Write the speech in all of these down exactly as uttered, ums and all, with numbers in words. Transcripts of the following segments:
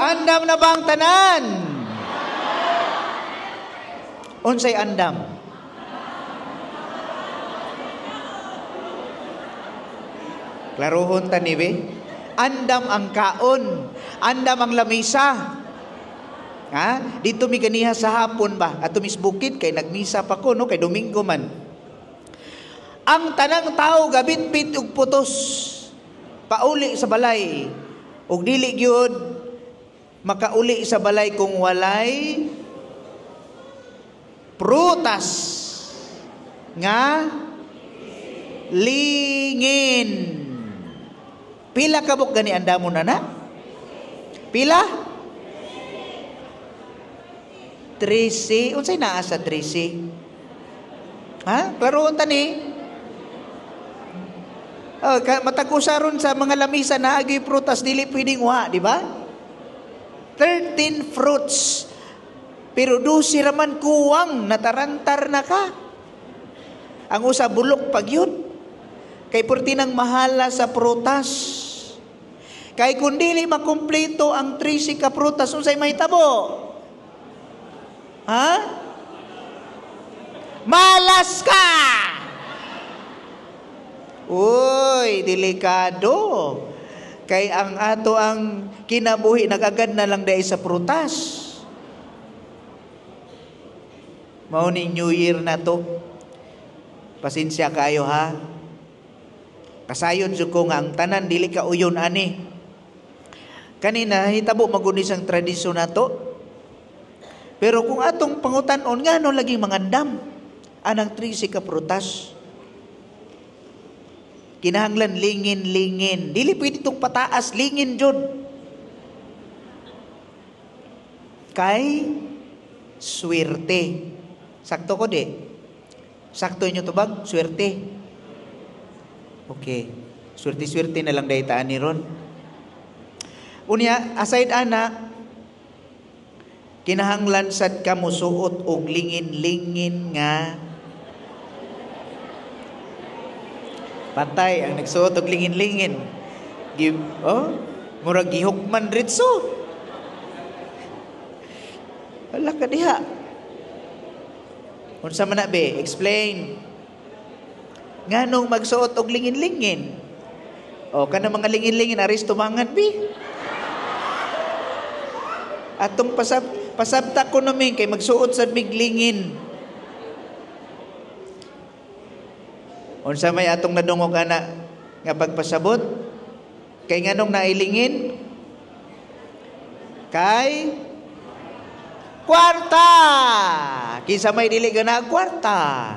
Andam na bang tanan? Unsay andam? Klarohon tanibe. Andam ang kaon, andam ang lamisa. Ha? Dito mi ganiha sa hapon ba? Ato mis bukid kay nagmisa pa ko no kay Domingo man. Ang tanang tao gabit-bit ug putos. Pauli sa balay. Ug dili gyud makauli sa balay kung walay prutas nga lingin. Pila kabuk gani andamon na na? Pila? Trisi. Unsay naa sa trisi? Ha? Klaroon tani. Oh, matagusaron sa mga lamisa na agi prutas dili pwedeng wa, di ba? thirteen fruits. Pero dusi raman kuwang natarantar na ka. Ang usa bulok pag yun. Kay purtinang mahala sa prutas. Kay kung dili makumpleto ang trisi ka prutas, unsay mahitabo? Ha? Malas ka! Uy, delikado. Kay ang ato ang kinabuhi nagagad na lang dahil sa prutas. Mao ni New Year na to. Pasensya kayo ha. Kasayon jud ko nga ang tanan dili ka uyon ani. Kanina hitabo magunis ang tradisyon nato. Pero kung atong pangutan-on ngano lagi mangandam anang trisi ka prutas. Kinahanglan lingin-lingin. Dili pwede itong pataas, lingin jud. Kay swerte. Sakto ko di? Sakto inyo tubag? Swerte. Okay. Swerte-swerte na lang dahitaan ni Ron. Unya, aside ana, kinahanglan sad ka musuot og lingin-lingin nga patay ang nagsuot og lingin-lingin. Give, oh, murag gihukman ritso. Wala ka diha. Unsa man na be? Explain. Nganong magsuot og lingin-lingin? O kana mga lingin-lingin aris tumangan bi. Atong pasab pasabta ko namin kay magsuot sa biglingin. Unsa may atong nadungog ana nga pagpasabot kay nganong nailingin? Kay kwarta. Kinsa may dili gana kwarta.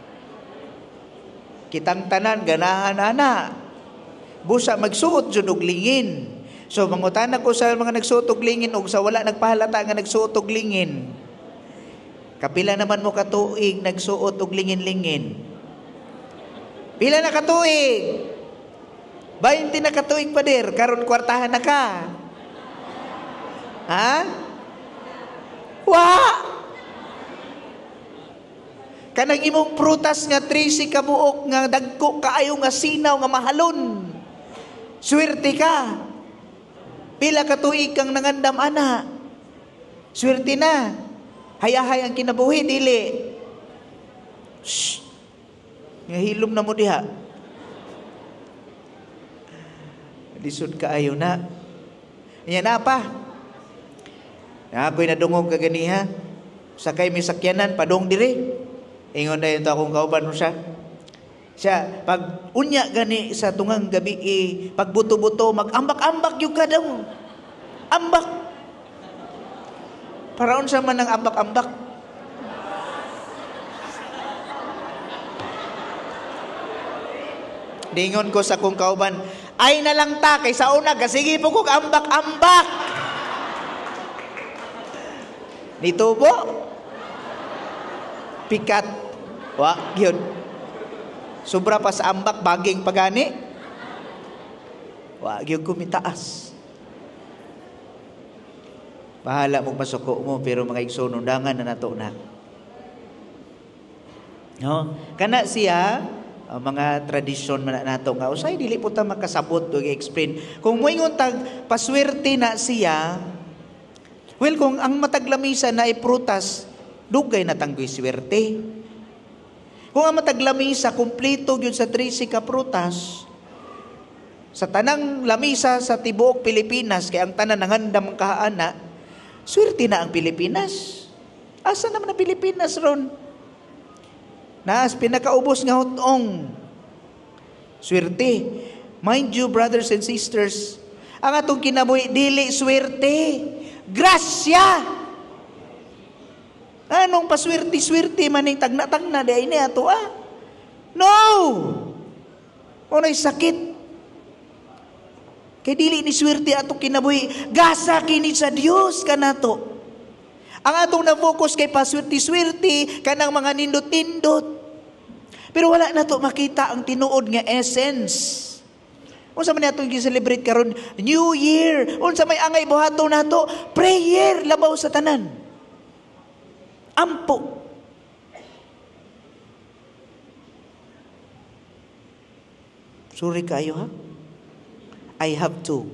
Kitang tanan ganahan ana. Busa magsuot jud og lingin. So mangutana ko sa mga nagsuot og lingin ug sa wala nagpahalata nga nagsuot og lingin. Kapila naman mo katuig nagsuot og lingin-lingin? Pila na katuig? twenty na katuig pa der, karon kwartahan na ka. Ha? Wa! Kanang imong prutas nga trisi ka buok nga dagko kaayo nga sinaw nga mahalon. Swerte ka. Pila katuig kang nangandam ana. Swerte na. Hayahay ang kinabuhi dili. Shh. Nga hilom na mo diha. Lisod ka ayo na. Yan na pa. Na ako'y nadungog ka ganiha. Sakay may sakyanan, padong diri. Ingon na ito akong kauban mo siya. Siya, pag unya gani sa tungang gabi, eh, pag buto-buto, mag-ambak-ambak yung ka daw. Ambak. Paraon sa man ng ambak-ambak. Dingon ko sa kong kauban, ay na lang ta, kay sa una, kasigi po kong ambak-ambak. Nito po, pikat, wa, yun. Sobra pa sa ambak, baging pagani. Wa, yun kumitaas. Bahala mo masuko mo, pero mga igsunundangan na nato na. No? Kana siya, Uh, mga tradisyon man nato nga usay dili po ta makasabot og explain kung moingon tag paswerte na siya Well, kung ang mataglamisa na ay prutas, dugay na tanggoy swerte. Kung ang mataglamisa, kumplito yun sa trisi ka prutas, sa tanang lamisa sa tibuok Pilipinas, kaya ang tanan ng handam kahaana, swerte na ang Pilipinas. Asa naman ang Pilipinas ron? Naas pinakaubos nga hutong. Swerte. Mind you, brothers and sisters, ang atong kinabuhi, dili swerte. Grasya! Anong paswerte-swerte maning tagna-tagna di ini ato ah? No! Unay sakit. Kay dili ni swerte ato kinabuhi, gasa kini sa Dios kanato. Ang atong na-focus kay paswerte-swerte kanang mga nindot-nindot. Pero wala na to makita ang tinuod nga essence. Unsa man atong gi-celebrate karon? New Year. Unsa may angay buhaton nato? Prayer labaw sa tanan. Ampo. Sorry kayo ha? I have to.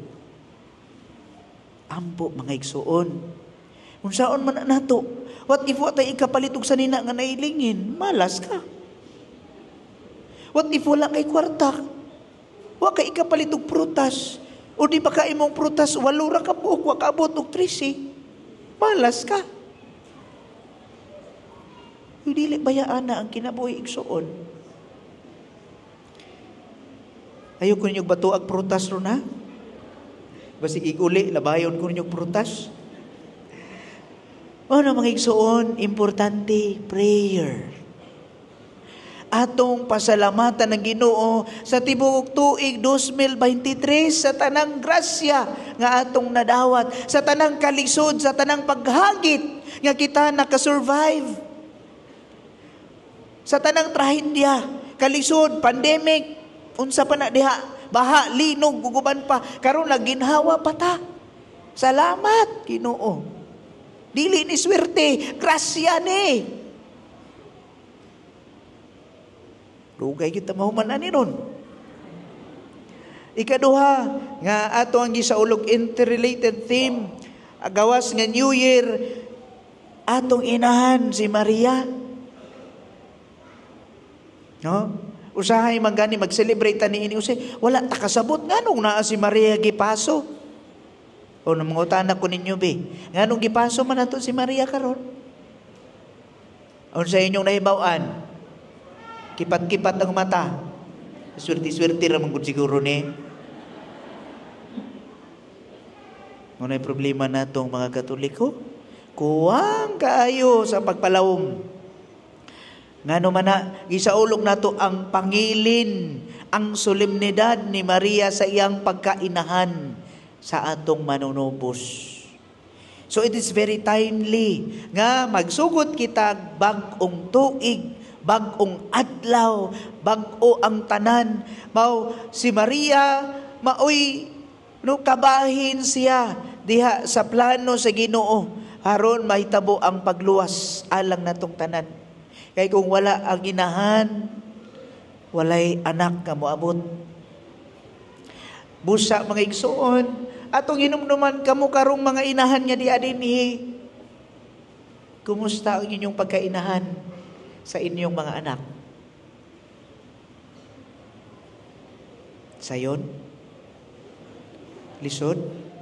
Ampo mga igsuon. Kung saan man nato, what if what ay ikapalitog sa nina nga nailingin? Malas ka. What if wala kay kwarta? Wa kay ikapalitog prutas. O di ba ka imong prutas, walura ka buok, wa kaabot og trisi. Malas ka. Dili bayaan na ang kinabuhi igsuon. Ayoko ninyong bato ag prutas ron ha? Basig iguli, labayon ko ninyong prutas. Ano mga igsuon, importante, prayer. Atong pasalamatan ng Ginoo sa tibuok tuig twenty twenty-three sa tanang grasya nga atong nadawat, sa tanang kalisod, sa tanang paghagit nga kita nakasurvive. Sa tanang trahedya, kalisod, pandemic, unsa pa na diha, baha, linog, guguban pa, karon naginhawa pa ta. Salamat, Ginoo. Dili ni swerte, grasya ni. Dugay kita mahuman ni ron. Ikaduha, nga ato ang gisaulog interrelated theme, agawas nga New Year, atong inahan si Maria. No? Usahay man gani mag-celebrate ni ini usay wala ta kasabot nganong naa si Maria gipaso. O nang mga utanak ko ninyo be, nganong gipaso man nato si Maria karon? Unsa inyong nahibaw-an? Kipat-kipat ang mata. Swerte-swerte ra man gud siguro ni. Ngunay problema natong mga Katoliko, kuwang kaayo sa pagpalawom. Ngano man na, gisaulog nato ang pangilin, ang solemnidad ni Maria sa iyang pagkainahan sa atong manunubos. So it is very timely nga magsugod kita bag-ong tuig, bag-ong adlaw, bag-o ang tanan. Mao si Maria, maoy no kabahin siya diha sa plano sa Ginoo aron mahitabo ang pagluwas alang natong tanan. Kay kung wala ang inahan, walay anak nga moabot. Busa mga igsuon, atong hinumduman kamo karong mga inahan nga di adinhi. Kumusta ang inyong pagkainahan sa inyong mga anak? Sayon? Lisod?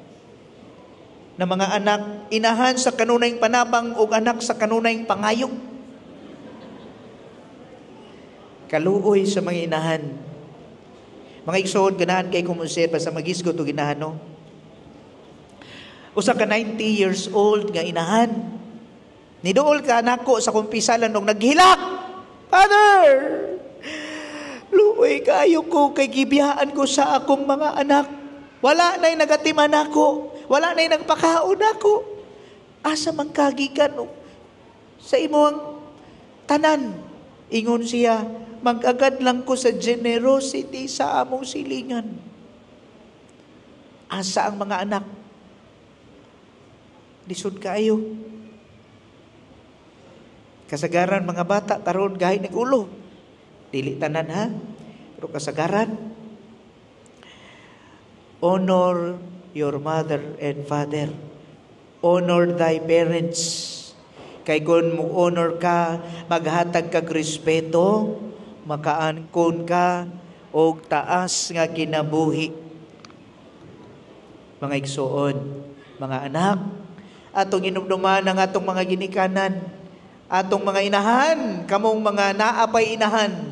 Na mga anak, inahan sa kanunayng panabang o anak sa kanunayng pangayok. Kaluoy sa mga inahan. Mga igsoon, ganahan kay kumusir pa sa magisgo to ginahan, no? Usa ka ninety years old nga inahan. Niduol ka nako sa kumpisalan nung naghilak. Father! Luoy kayo ko kay gibiyaan ko sa akong mga anak. Wala na'y nagatiman ako. Wala na'y nagpakaon ako. Asa man kagikan no? Sa imong tanan. Ingon siya, mag-agad lang ko sa generosity sa among silingan. Asa ang mga anak? Lisod kaayo. Kasagaran mga bata, karon gahi nag-ulo. Dili tanan ha? Pero kasagaran. Honor your mother and father. honor thy parents. Kay kung mo honor ka, maghatag kag respeto, makaangkon ka og taas nga kinabuhi. Mga igsoon, mga anak, atong inumduman ang atong mga ginikanan, atong mga inahan, kamong mga naapay inahan.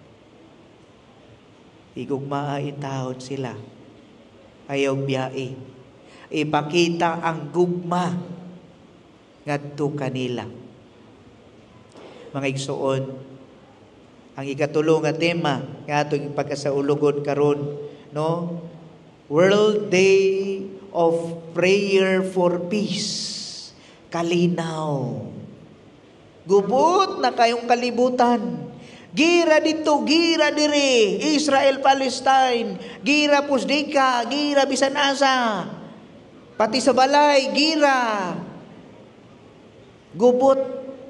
Igugmaa intahon sila. Ayaw biyai. Ipakita ang gugma ngadto kanila. Mga igsoon, ang ikatulo nga tema nga atong pagkasaulugon karon, no? World Day of Prayer for Peace. Kalinaw. Gubot na kayong kalibutan. Gira dito, gira dire, Israel, Palestine, gira pusdika, gira bisan asa, pati sa balay, gira. Gubot.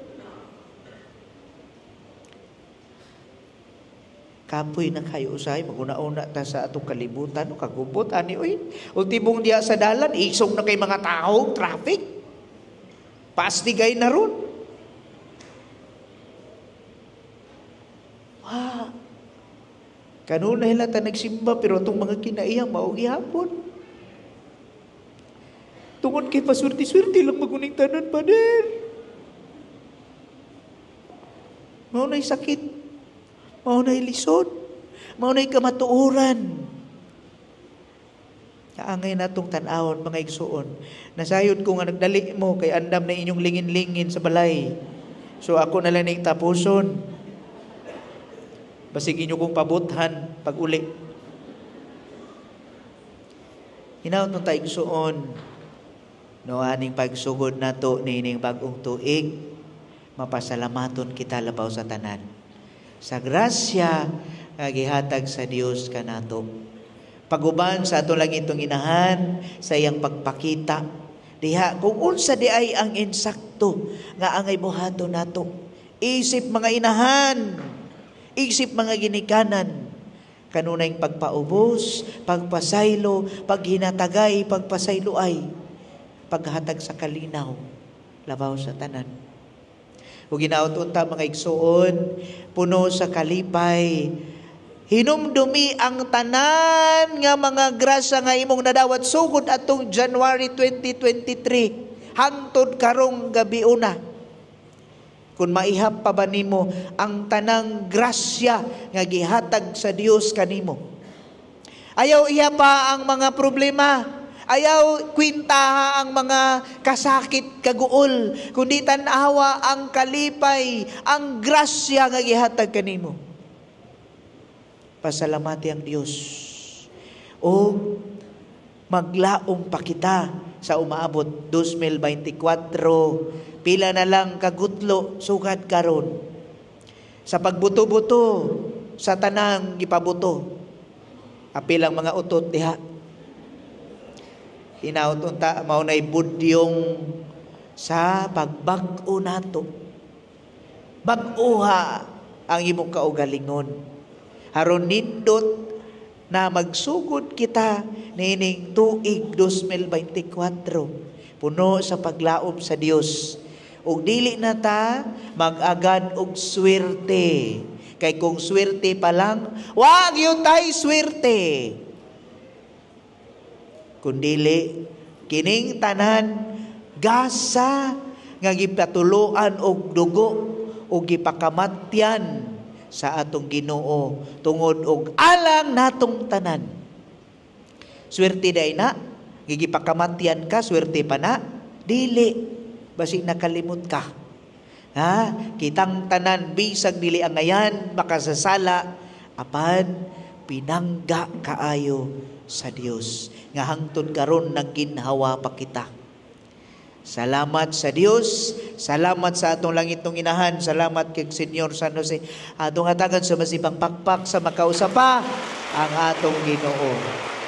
Kapoy na kayo usay, maguna-una ta sa atong kalibutan, no, kagubot, ani, uy, ultimong diya sa dalan, isong na kay mga tao, traffic, pastigay na ron. Ah, kanuna hila ta nagsimba, pero itong mga kinaiyang maugi hapon. Tungod kay pasurti-surti lang maguning tanan, Pader. Maunay sakit, maunay lisod, maunay kamatuoran. Kaangay na itong tanawon, mga igsuon. Nasayod ko nga nagdali mo, kay andam na inyong lingin-lingin sa balay. So ako na lang ning tapuson. Basig inyo kong pabuthan pag uli. Hinaw nung tayo igsuon, no, aning pagsugod na to, nining bagong tuig, mapasalamaton kita labaw sa tanan. Sa grasya, nga gihatag sa Dios kanato. Paguban sa ato lang itong inahan, sa iyang pagpakita, diha, kung unsa di ay ang insakto, nga angay buhato nato. Isip mga inahan, isip mga ginikanan, kanunay pagpaubos, pagpasaylo, paghinatagay, pagpasayloay, paghatag sa kalinaw, labaw sa tanan. O ginaot unta mga igsuon, puno sa kalipay, hinumdumi ang tanan nga mga grasya nga imong nadawat sugod atong January twenty twenty-three, hangtod karong gabi una. Kung maihap pa ba nimo ang tanang grasya nga gihatag sa Dios kanimo. Ayaw iya pa ang mga problema. Ayaw kwintaha ang mga kasakit kaguol. Kundi tanawa ang kalipay, ang grasya nga gihatag kanimo. Pasalamati ang Dios. O maglaom pa kita sa umaabot twenty twenty-four. Pila na lang kagutlo sugad karon sa pagbuto-buto sa tanang gipabuto. Apilang mga utot diha. Hinaut unta mao nay budyong sa pagbag-o nato. Bag-oha ang imong kaugalingon. Haron nindot na magsugod kita nining tuig twenty twenty-four. Puno sa paglaom sa Dios. Ug dili na ta mag-agad og swerte. Kay kung swerte pa lang, wag yun tay swerte. Kundili, kining tanan, gasa nga gipatuluan og dugo o gipakamatyan sa atong Ginoo tungod og alang natong tanan. Swerte day na, gigipakamatyan ka, swerte pa na, dili. Basi nakalimot ka. Ha? Kitang tanan, bisag dili ang ngayan, makasasala, apan pinangga kaayo sa Dios. Nga hangtod karon nagginhawa pa kita. Salamat sa Dios, salamat sa atong langitong inahan, salamat kay Senyor San Jose. Atong hatagan sa masibang pakpak sa makausapa ang atong Ginoo.